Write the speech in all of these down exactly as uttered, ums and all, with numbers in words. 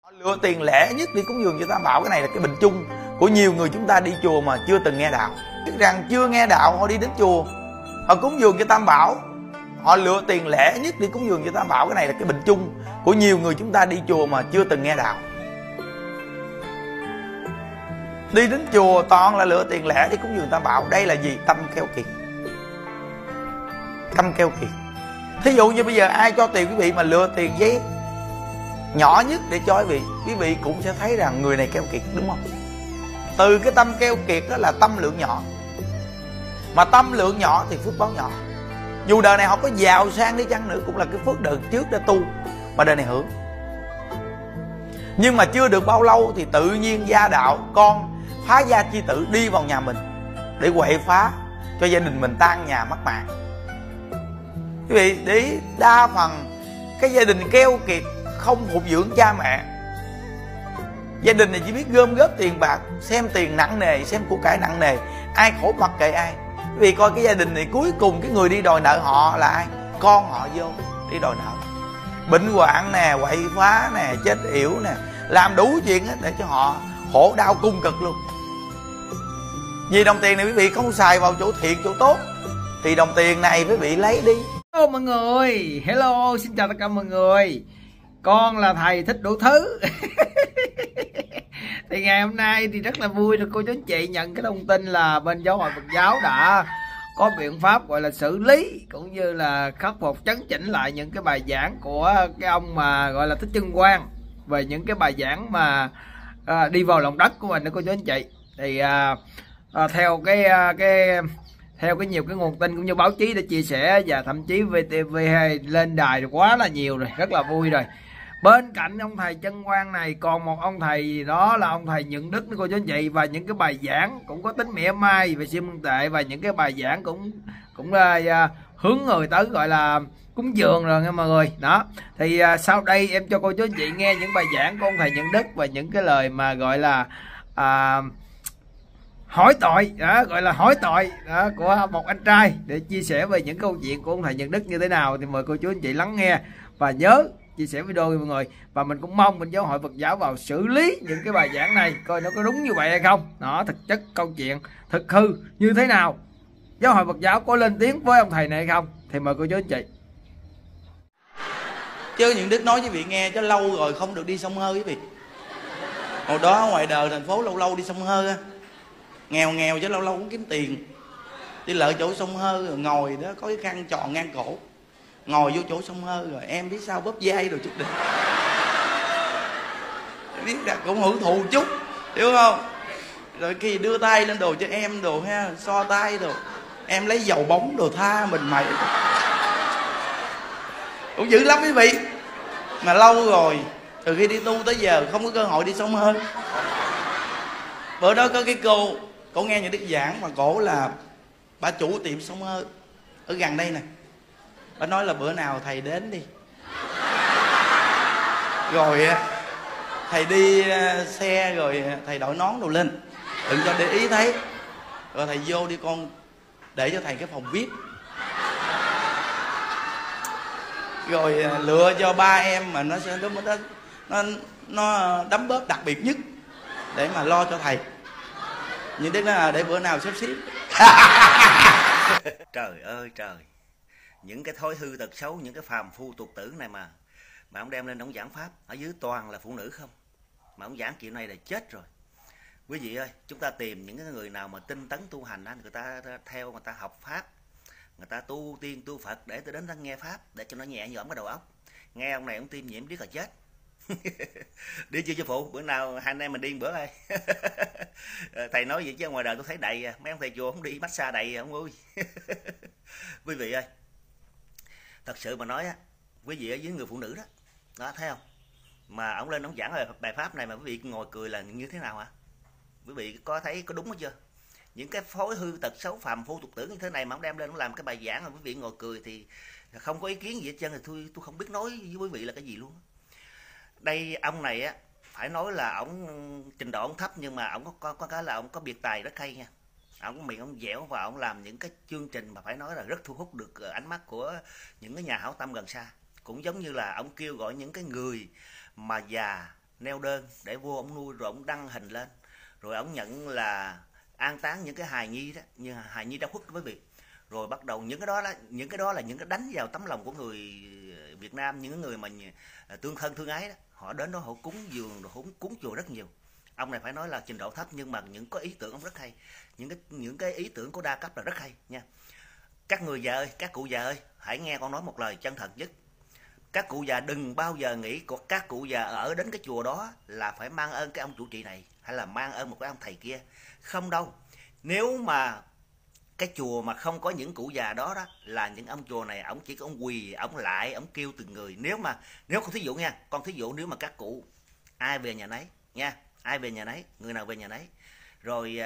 Lựa tiền lẻ nhất đi cúng dường cho Tam Bảo. Cái này là cái bệnh chung của nhiều người chúng ta đi chùa mà chưa từng nghe đạo. Biết rằng chưa nghe đạo họ đi đến chùa, họ cúng dường cho Tam Bảo, họ lựa tiền lẻ nhất đi cúng dường cho Tam Bảo. Cái này là cái bệnh chung của nhiều người chúng ta đi chùa mà chưa từng nghe đạo. Đi đến chùa toàn là lựa tiền lẻ đi cúng dường Tam Bảo. Đây là gì? Tâm keo kiệt. Tâm keo kiệt. Thí dụ như bây giờ ai cho tiền quý vị mà lựa tiền giấy nhỏ nhất để cho quý vị, quý vị cũng sẽ thấy rằng người này keo kiệt, đúng không? Từ cái tâm keo kiệt đó là tâm lượng nhỏ, mà tâm lượng nhỏ thì phước báo nhỏ. Dù đời này họ có giàu sang đi chăng nữa cũng là cái phước đời trước đã tu mà đời này hưởng. Nhưng mà chưa được bao lâu thì tự nhiên gia đạo con phá gia chi tử đi vào nhà mình để quậy phá cho gia đình mình tan nhà mất mạng. Quý vị để ý, đa phần cái gia đình keo kiệt không phục dưỡng cha mẹ. Gia đình này chỉ biết gom góp tiền bạc, xem tiền nặng nề, xem của cải nặng nề, ai khổ mặc kệ ai. Vì coi cái gia đình này cuối cùng cái người đi đòi nợ họ là ai? Con họ vô đi đòi nợ. Bệnh hoạn nè, quậy phá nè, chết yểu nè, làm đủ chuyện để cho họ khổ đau cung cực luôn. Vì đồng tiền này quý vị không xài vào chỗ thiện, chỗ tốt thì đồng tiền này quý vị lấy đi. Hello mọi người, hello, xin chào tất cả mọi người. Con là thầy thích đủ thứ. Thì ngày hôm nay thì rất là vui được cô chú anh chị nhận cái thông tin là bên giáo hội Phật giáo đã có biện pháp gọi là xử lý cũng như là khắc phục chấn chỉnh lại những cái bài giảng của cái ông mà gọi là Thích Chân Quang, về những cái bài giảng mà à, đi vào lòng đất của mình đó cô chú anh chị. Thì à, à, theo cái cái theo cái nhiều cái nguồn tin cũng như báo chí đã chia sẻ, và thậm chí vê tê vê hai lên đài quá là nhiều rồi, rất là vui rồi. Bên cạnh ông thầy Chân Quang này còn một ông thầy, đó là ông thầy Nhuận Đức đó cô chú anh chị. Và những cái bài giảng cũng có tính mỉa mai về siêu minh tệ, và những cái bài giảng cũng cũng uh, hướng người tới gọi là cúng dường rồi nha mọi người. Đó thì uh, sau đây em cho cô chú anh chị nghe những bài giảng của ông thầy Nhuận Đức và những cái lời mà gọi là uh, hỏi tội, đó, gọi là hỏi tội đó, của một anh trai, để chia sẻ về những câu chuyện của ông thầy Nhuận Đức như thế nào. Thì mời cô chú anh chị lắng nghe và nhớ chia sẻ video với mọi người. Và mình cũng mong bên giáo hội Phật giáo vào xử lý những cái bài giảng này, coi nó có đúng như vậy hay không. Nó thực chất câu chuyện thực hư như thế nào, giáo hội Phật giáo có lên tiếng với ông thầy này hay không. Thì mời cô chú anh chị. Chứ những Đức nói với vị nghe cho lâu rồi không được đi sông Hơi quý vị. Hồi đó ngoài đời thành phố lâu lâu đi sông Hơi á, nghèo nghèo chứ lâu lâu cũng kiếm tiền. Đi lợi chỗ sông Hơi rồi ngồi đó có cái khăn tròn ngang cổ, ngồi vô chỗ sông Hơi rồi em biết sao bóp dây rồi chút đỉnh, biết là cũng hưởng thụ chút, hiểu không? Rồi khi đưa tay lên đồ cho em đồ ha, so tay đồ, em lấy dầu bóng đồ tha mình mày, cũng dữ lắm quý vị. Mà lâu rồi, từ khi đi tu tới giờ không có cơ hội đi sông Hơi. Bữa đó có cái cô, cổ nghe những đức giảng mà cổ là bà chủ tiệm sông Hơi ở gần đây nè. Bà nói là bữa nào thầy đến đi, rồi thầy đi xe rồi thầy đội nón đồ lên, đừng cho để ý thấy, rồi thầy vô đi con, để cho thầy cái phòng vi ai pi, rồi lựa cho ba em mà nó sẽ nó nó nó đấm bóp đặc biệt nhất để mà lo cho thầy. Nhưng Đức nói là để bữa nào xếp xếp. Trời ơi trời, những cái thói hư tật xấu, những cái phàm phu tục tử này mà mà ông đem lên ông giảng pháp, ở dưới toàn là phụ nữ không, mà ông giảng chuyện này là chết rồi. Quý vị ơi, chúng ta tìm những cái người nào mà tinh tấn tu hành, người ta theo, người ta học pháp, người ta tu tiên tu Phật để tới đến nghe pháp để cho nó nhẹ nhõm cái đầu óc. Nghe ông này ông tiêm nhiễm biết là chết. Đi chưa cho phụ, bữa nào hai anh em mình đi một bữa ơi. Thầy nói vậy chứ ngoài đời tôi thấy đầy à. Mấy ông thầy chùa không đi massage đầy à, ông ơi. Quý vị ơi, thật sự mà nói á, quý vị ở với người phụ nữ đó, đó thấy không, mà ông lên ông giảng về bài pháp này mà quý vị ngồi cười là như thế nào hả? Quý vị có thấy có đúng hay chưa? Những cái thói hư tật xấu phàm phu tục tử như thế này mà ông đem lên ông làm cái bài giảng mà quý vị ngồi cười thì không có ý kiến gì hết trơn, thì tôi tôi không biết nói với quý vị là cái gì luôn. Đây ông này á, phải nói là ông trình độ ông thấp, nhưng mà ông có có, có cái là ông có biệt tài rất hay nha. Ông có miệng ông dẻo và ông làm những cái chương trình mà phải nói là rất thu hút được ánh mắt của những cái nhà hảo tâm gần xa. Cũng giống như là ông kêu gọi những cái người mà già neo đơn để vua ông nuôi, rồi ông đăng hình lên, rồi ông nhận là an táng những cái hài nhi đó, như hài nhi đã khuất với việc, rồi bắt đầu những cái đó là những cái đó là những cái đánh vào tấm lòng của người Việt Nam, những người mà tương thân thương ái đó, họ đến đó họ cúng dường, rồi cúng cúng chùa rất nhiều. Ông này phải nói là trình độ thấp, nhưng mà những có ý tưởng ông rất hay, những cái những cái ý tưởng của đa cấp là rất hay nha. Các người già ơi, các cụ già ơi, hãy nghe con nói một lời chân thật nhất. Các cụ già đừng bao giờ nghĩ của các cụ già ở đến cái chùa đó là phải mang ơn cái ông chủ trì này, hay là mang ơn một cái ông thầy kia. Không đâu. Nếu mà cái chùa mà không có những cụ già đó đó, là những ông chùa này ông chỉ có ông quỳ, ông lại, ông kêu từng người. Nếu mà nếu con thí dụ nha, con thí dụ nếu mà các cụ ai về nhà nấy nha, ai về nhà nấy, người nào về nhà nấy, rồi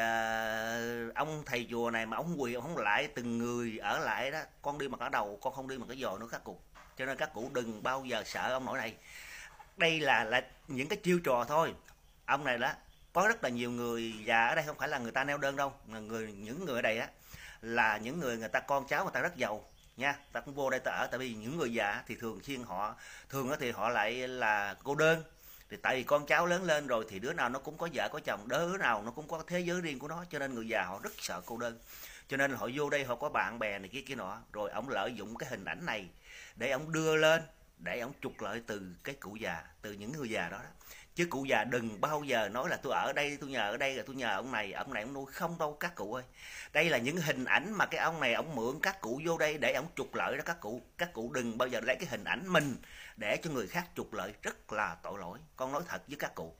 à, ông thầy chùa này mà ông quỳ ông lại từng người ở lại đó, con đi mặc ở đầu, con không đi mặc cái giò nữa các cụ. Cho nên các cụ đừng bao giờ sợ ông nội này. Đây là là những cái chiêu trò thôi. Ông này đó, có rất là nhiều người già ở đây, không phải là người ta neo đơn đâu, mà người những người ở đây á là những người người ta con cháu người ta rất giàu nha, ta cũng vô đây ta ở. Tại vì những người già thì thường xuyên họ thường thì họ lại là cô đơn, thì tại vì con cháu lớn lên rồi thì đứa nào nó cũng có vợ có chồng, đứa nào nó cũng có thế giới riêng của nó, cho nên người già họ rất sợ cô đơn, cho nên họ vô đây họ có bạn bè này kia kia nọ. Rồi ông lợi dụng cái hình ảnh này để ông đưa lên, để ông trục lợi từ cái cụ già, từ những người già đó, đó. Chứ cụ già đừng bao giờ nói là tôi ở đây, tôi nhờ ở đây, là tôi nhờ ông này, ông này ông nuôi. Không đâu các cụ ơi. Đây là những hình ảnh mà cái ông này ông mượn các cụ vô đây để ông trục lợi đó các cụ. Các cụ đừng bao giờ lấy cái hình ảnh mình để cho người khác trục lợi, rất là tội lỗi. Con nói thật với các cụ.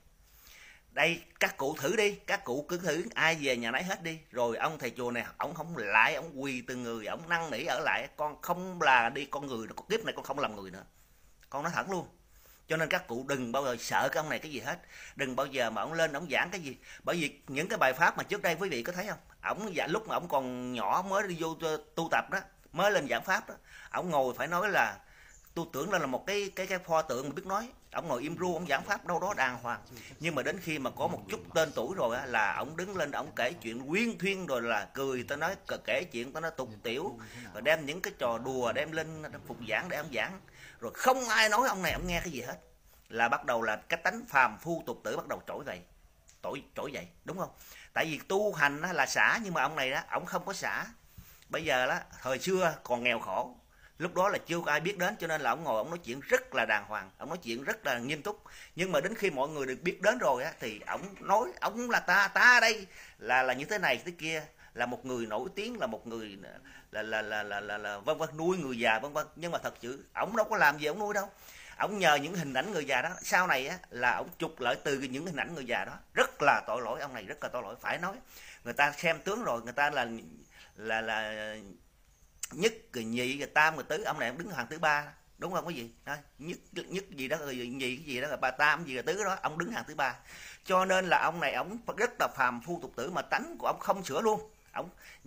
Đây các cụ thử đi, các cụ cứ thử ai về nhà nấy hết đi. Rồi ông thầy chùa này ông không lại, ông quỳ từng người, ông năn nỉ ở lại. Con không là đi con người, kiếp này con không làm người nữa. Con nói thẳng luôn. Cho nên các cụ đừng bao giờ sợ cái ông này cái gì hết. Đừng bao giờ mà ông lên ông giảng cái gì. Bởi vì những cái bài pháp mà trước đây quý vị có thấy không, ổng dạ lúc mà ổng còn nhỏ mới đi vô tu tập đó, mới lên giảng pháp đó, ổng ngồi phải nói là tôi tưởng là một cái cái cái pho tượng mà biết nói. Ổng ngồi im ru, ổng giảng pháp đâu đó đàng hoàng. Nhưng mà đến khi mà có một chút tên tuổi rồi á, là ổng đứng lên ổng kể chuyện uyên thuyên, rồi là cười, ta nói kể chuyện, ta nói tục tiểu, rồi đem những cái trò đùa đem lên phục giảng để ông giảng, rồi không ai nói ông này ông nghe cái gì hết, là bắt đầu là cái tánh phàm phu tục tử bắt đầu trỗi dậy, trỗi trỗi dậy, đúng không? Tại vì tu hành là xả, nhưng mà ông này đó ổng không có xả. Bây giờ đó, thời xưa còn nghèo khổ, lúc đó là chưa có ai biết đến, cho nên là ông ngồi ông nói chuyện rất là đàng hoàng, ông nói chuyện rất là nghiêm túc. Nhưng mà đến khi mọi người được biết đến rồi á, thì ông nói ông là ta ta đây là là như thế này thế kia, là một người nổi tiếng, là một người là là là là là, là vân vân, nuôi người già vân vân. Nhưng mà thật sự ông đâu có làm gì ông nuôi đâu, ông nhờ những hình ảnh người già đó. Sau này á là ông trục lợi từ những hình ảnh người già đó, rất là tội lỗi. Ông này rất là tội lỗi, phải nói. Người ta xem tướng rồi, người ta là là là nhất rồi nhị rồi tam rồi tứ, ông này ông đứng hàng thứ ba, đúng không? Cái gì đó, nhất nhất gì đó rồi nhị cái gì đó, rồi ba tam gì rồi tứ đó, ông đứng hàng thứ ba. Cho nên là ông này ông rất là phàm phu tục tử, mà tánh của ông không sửa luôn. Ông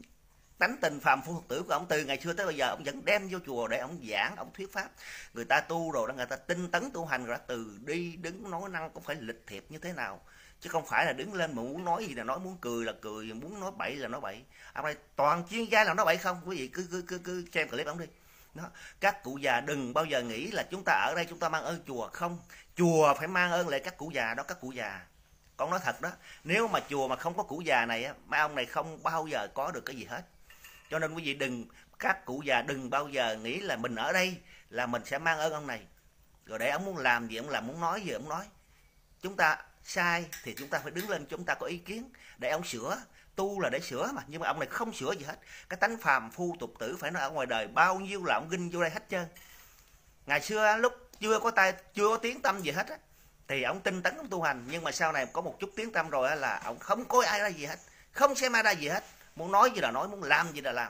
tánh tình phàm phu tục tử của ông từ ngày xưa tới bây giờ ông vẫn đem vô chùa để ông giảng, ông thuyết pháp. Người ta tu rồi đó, người ta tinh tấn tu hành rồi đó, từ đi đứng nói năng cũng phải lịch thiệp như thế nào, chứ không phải là đứng lên mà muốn nói gì là nói, muốn cười là cười, muốn nói bậy là nói bậy. Ông này toàn chuyên gia là nói bậy không. Quý vị cứ cứ cứ cứ xem clip ông đi. Đó. Các cụ già đừng bao giờ nghĩ là chúng ta ở đây chúng ta mang ơn chùa. Không, chùa phải mang ơn lại các cụ già đó. Các cụ già, con nói thật đó, nếu mà chùa mà không có cụ già này á, mấy ông này không bao giờ có được cái gì hết. Cho nên quý vị đừng, các cụ già đừng bao giờ nghĩ là mình ở đây là mình sẽ mang ơn ông này, rồi để ông muốn làm gì ông làm, muốn nói gì ông nói. Chúng ta sai thì chúng ta phải đứng lên, chúng ta có ý kiến để ông sửa. Tu là để sửa mà, nhưng mà ông này không sửa gì hết. Cái tánh phàm phu tục tử phải nói ở ngoài đời bao nhiêu là ông ginh vô đây hết trơn. Ngày xưa lúc chưa có tay, chưa có tiếng tâm gì hết á, thì ông tinh tấn ông tu hành. Nhưng mà sau này có một chút tiếng tâm rồi á, là ông không coi ai ra gì hết, không xem ai ra gì hết, muốn nói gì là nói, muốn làm gì là làm.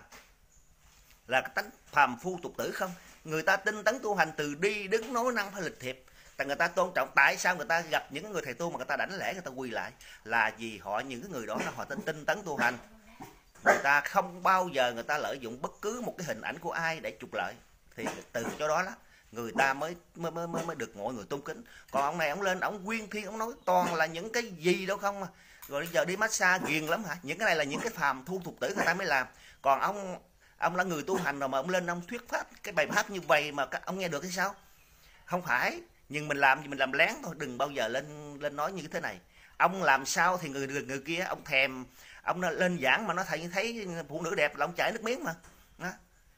Là cái tánh phàm phu tục tử không. Người ta tinh tấn tu hành từ đi đứng nói năng phải lịch thiệp. Tại người ta tôn trọng. Tại sao người ta gặp những người thầy tu mà người ta đảnh lễ, người ta quỳ lại, là vì họ, những cái người đó là họ tinh tinh tấn tu hành. Người ta không bao giờ người ta lợi dụng bất cứ một cái hình ảnh của ai để trục lợi. Thì từ chỗ đó đó người ta mới mới mới mới được mọi người tôn kính. Còn ông này ông lên ông quyên thiên, ông nói toàn là những cái gì đâu không à. Rồi bây giờ đi massage ghiền lắm hả? Những cái này là những cái phàm thu tục tử người ta mới làm. Còn ông ông là người tu hành rồi mà ông lên ông thuyết pháp cái bài pháp như vậy mà các ông nghe được hay sao? Không phải. nhưng mình làm thì mình làm lén thôi, đừng bao giờ lên lên nói như thế này. Ông làm sao thì người người, người kia ông thèm, ông lên giảng mà nó thấy thấy phụ nữ đẹp là ông chảy nước miếng mà. Đó.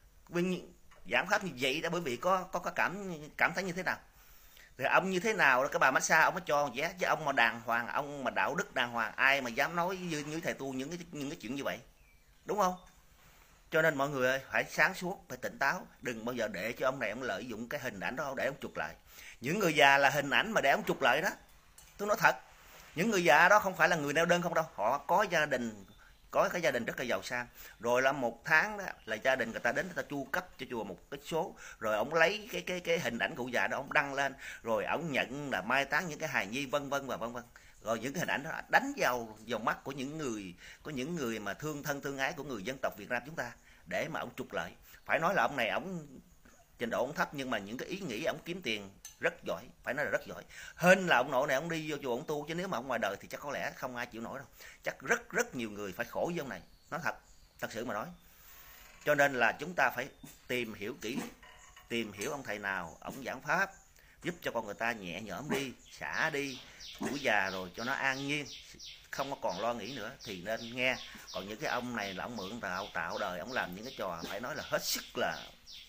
Giảng pháp như vậy đã bởi vì có có có cảm cảm thấy như thế nào. Thì ông như thế nào đó, cái bà massage ông mới cho vé, chứ ông mà đàng hoàng, ông mà đạo đức đàng hoàng, ai mà dám nói như, như thầy tu những cái những cái chuyện như vậy, đúng không? Cho nên mọi người ơi, phải sáng suốt, phải tỉnh táo, đừng bao giờ để cho ông này ông lợi dụng cái hình ảnh đó để ông trục lợi. Những người già là hình ảnh mà để ông trục lợi đó. Tôi nói thật, những người già đó không phải là người neo đơn không đâu, họ có gia đình, có cái gia đình rất là giàu sang, rồi là một tháng đó là gia đình người ta đến người ta chu cấp cho chùa một cái số, rồi ông lấy cái cái cái hình ảnh cụ già đó ông đăng lên, rồi ông nhận là mai táng những cái hài nhi vân vân và vân vân. Rồi những cái hình ảnh đó đánh vào vào mắt của những người, có những người mà thương thân thương ái của người dân tộc Việt Nam chúng ta, để mà ông trục lợi. Phải nói là ông này ông trình độ ông thấp, nhưng mà những cái ý nghĩ ông kiếm tiền rất giỏi, phải nói là rất giỏi. Hên là ông nội này ông đi vô chùa ông tu, chứ nếu mà ông ngoài đời thì chắc có lẽ không ai chịu nổi đâu. Chắc rất rất nhiều người phải khổ với ông này, nói thật, thật sự mà nói. Cho nên là chúng ta phải tìm hiểu kỹ, tìm hiểu ông thầy nào ông giảng pháp giúp cho con người ta nhẹ nhõm đi, xả đi tuổi già rồi cho nó an nhiên, không có còn lo nghĩ nữa thì nên nghe. Còn những cái ông này là ông mượn tạo tạo đời, ông làm những cái trò phải nói là hết sức là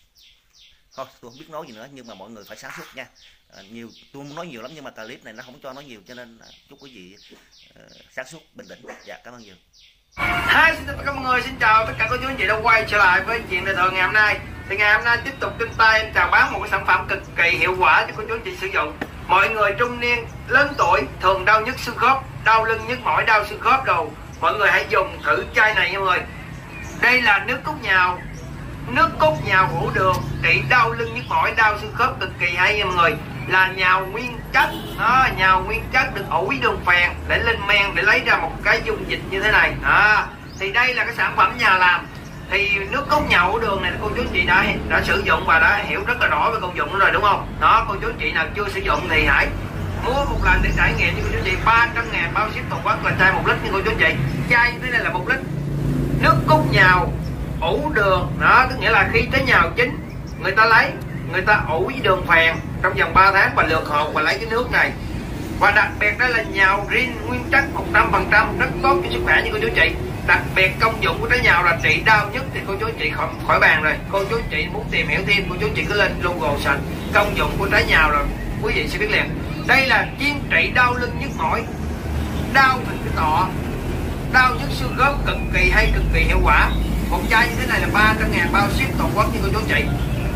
thôi, tôi không biết nói gì nữa, nhưng mà mọi người phải sáng suốt nha. À, nhiều tôi muốn nói nhiều lắm nhưng mà clip này nó không cho nói nhiều, cho nên chúc quý vị uh, sáng suốt bình tĩnh. Dạ, cảm ơn nhiều. Hi, xin chào tất cả mọi người, xin chào tất cả cô chú anh chị đã quay trở lại với chuyện đời thường ngày hôm nay. Thì ngày hôm nay tiếp tục trên tay em chào bán một cái sản phẩm cực kỳ hiệu quả cho cô chú anh chị sử dụng. Mọi người trung niên lớn tuổi thường đau nhức xương khớp, đau lưng nhức mỏi, đau xương khớp đồ, mọi người hãy dùng thử chai này nha mọi người. Đây là nước cốt nhào, nước cốt nhào hũ đường trị đau lưng nhức mỏi, đau xương khớp, cực kỳ hay nha mọi người. Là nhào nguyên chất, đó, nhào nguyên chất được ủi đường phèn để lên men để lấy ra một cái dung dịch như thế này. Đó. Thì đây là cái sản phẩm nhà làm. Thì nước cốt nhào hũ đường này cô chú chị đã đã sử dụng và đã hiểu rất là rõ về công dụng nó rồi đúng không? Đó, cô chú chị nào chưa sử dụng thì hãy mua một lần để trải nghiệm cho cô chú chị. Ba trăm ngàn bao ship toàn quốc, là chai một lít nha cô chú chị. Chai như thế này là một lít nước cốt nhào ủ đường, đó tức nghĩa là khi trái nhào chín người ta lấy, người ta ủ với đường phèn trong vòng ba tháng và lượt hột và lấy cái nước này. Và đặc biệt đó là nhào rin nguyên chất một trăm phần trăm, rất tốt cho sức khỏe như cô chú chị. Đặc biệt công dụng của trái nhào là trị đau nhức thì cô chú chị khỏi, khỏi bàn rồi. Cô chú chị muốn tìm hiểu thêm, cô chú chị cứ lên Google search công dụng của trái nhào là quý vị sẽ biết liền. Đây là chuyên trị đau lưng nhức mỏi, đau thành cái tọ, đau nhức xương khớp, cực kỳ hay, cực kỳ hiệu quả. Một chai như thế này là ba trăm ngàn bao ship toàn quốc như cô chú chị.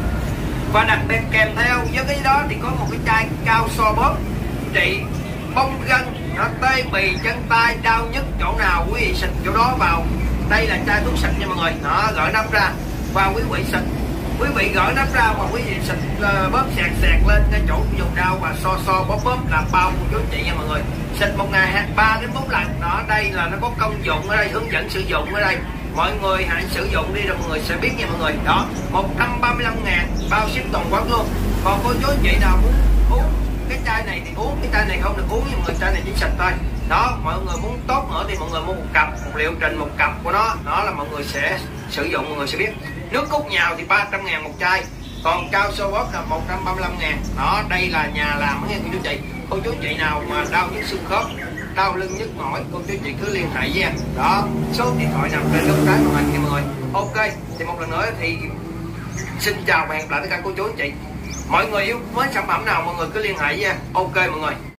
Và đặc biệt kèm theo với cái đó thì có một cái chai cao so bóp trị bong gân, nó tê bì chân tay, đau nhức chỗ nào quý vị xịt chỗ đó vào. Đây là chai thuốc xịt nha mọi người. Đó, gỡ nắp ra và quý vị xịt, quý vị gỡ nắp ra và quý vị xịt uh, bóp sẹt sẹt lên cái chỗ vùng đau và so so bóp bóp là bao của chú chị nha mọi người. Xịt một ngày ba đến bốn lần. Đó, đây là nó có công dụng ở đây, hướng dẫn sử dụng ở đây. Mọi người hãy sử dụng đi rồi mọi người sẽ biết nha mọi người. Đó, một trăm ba mươi lăm ngàn bao ship toàn quốc luôn. Còn cô chú chị nào muốn uống cái chai này thì uống, cái chai này không được uống, nhưng mọi người chai này chỉ xịt thôi. Đó, mọi người muốn tốt nữa thì mọi người mua một cặp, một liệu trình một cặp của nó. Đó là mọi người sẽ sử dụng, mọi người sẽ biết. Nước cốt nhào thì ba trăm ngàn một chai, còn cao so bóp là một trăm ba mươi lăm ngàn. Đó, đây là nhà làm nghe cô chú chị. Cô chú chị nào mà đau nhức xương khớp, đau lưng nhức mỏi, cô chú chị cứ liên hệ với em. Đó, số điện thoại nằm trên góc trái màn hình nha mọi người. Ok, thì một lần nữa thì xin chào và hẹn gặp lại tất cả cô chú anh chị. Mọi người yêu với sản phẩm nào mọi người cứ liên hệ với em. Ok mọi người.